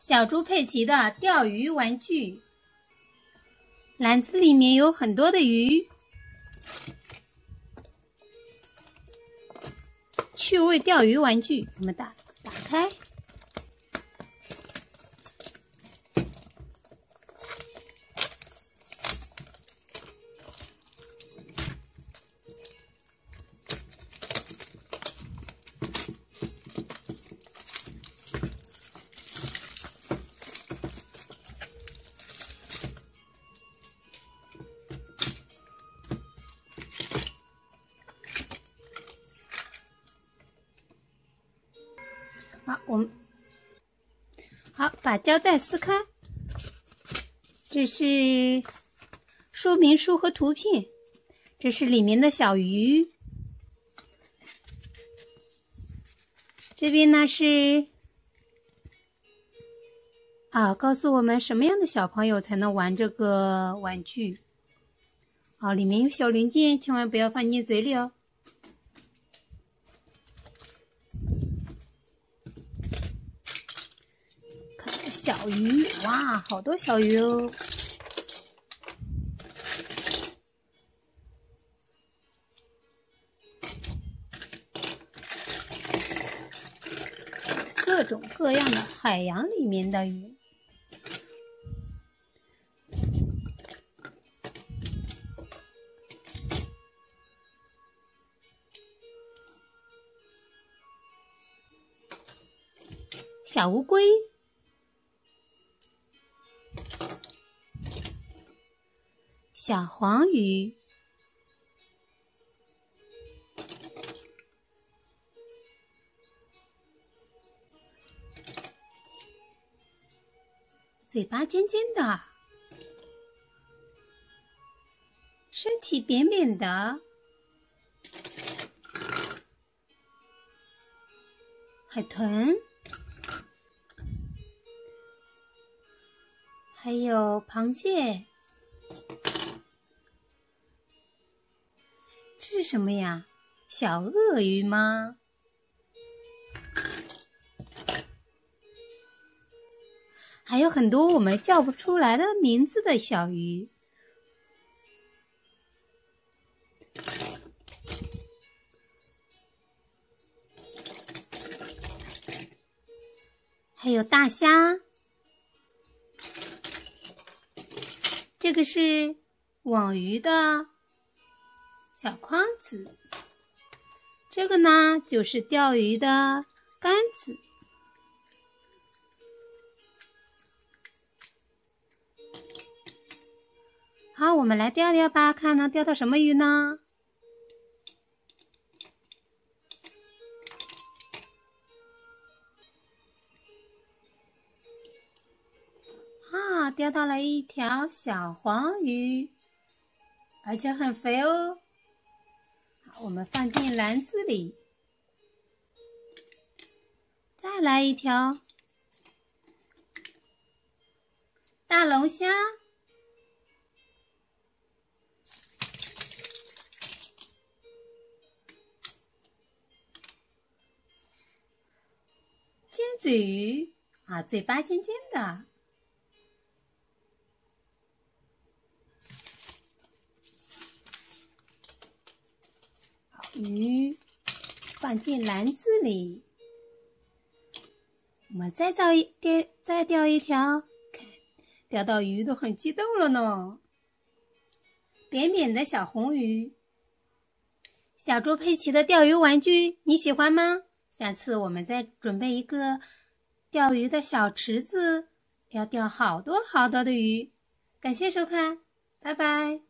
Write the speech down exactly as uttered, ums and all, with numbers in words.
小猪佩奇的钓鱼玩具。篮子里面有很多的鱼，趣味钓鱼玩具，我们打打开。好，我们好把胶带撕开，这是说明书和图片，这是里面的小鱼，这边呢是啊，告诉我们什么样的小朋友才能玩这个玩具。好，里面有小零件，千万不要放进嘴里哦。小鱼，哇，好多小鱼哦！各种各样的海洋里面的鱼。小乌龟。小黄鱼，嘴巴尖尖的，身体扁扁的，海豚，还有螃蟹。这是什么呀？小鳄鱼吗？还有很多我们叫不出来的名字的小鱼。还有大虾。这个是网鱼的小筐子，这个呢就是钓鱼的竿子。好，我们来钓钓吧，看能钓到什么鱼呢？啊，钓到了一条小黄鱼，而且很肥哦。我们放进篮子里，再来一条大龙虾，尖嘴鱼啊，嘴巴尖尖的。鱼放进篮子里，我们再钓一钓，再钓一条，看，钓到鱼都很激动了呢。扁扁的小红鱼，小猪佩奇的钓鱼玩具，你喜欢吗？下次我们再准备一个钓鱼的小池子，要钓好多好多的鱼。感谢收看，拜拜。